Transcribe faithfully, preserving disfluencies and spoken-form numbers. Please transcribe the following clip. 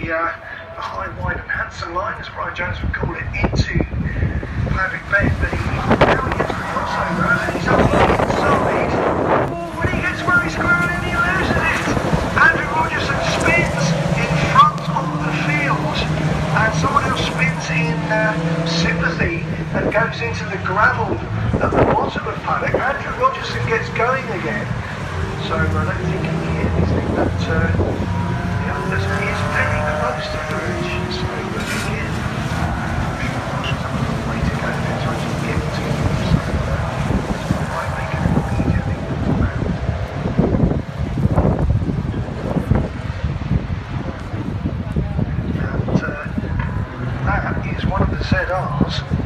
the, uh, the high, wide and handsome line, as Brian Jones would call it, into paddock bend, but he now he gets the crossover and he's up the inside. When he gets very square in, he loses it. Andrew Rogerson spins in front of the field, and someone else spins in uh, sympathy and goes into the gravel at the bottom of paddock. Andrew Rogerson gets going again, so I don't think in the end he's think that uh, the others is very close to the edge. So uh, again, I'm sure Roger's have a long way to go there to actually get to him. So uh, it might make it a little easier, I think, around. And uh, that is one of the Z Rs.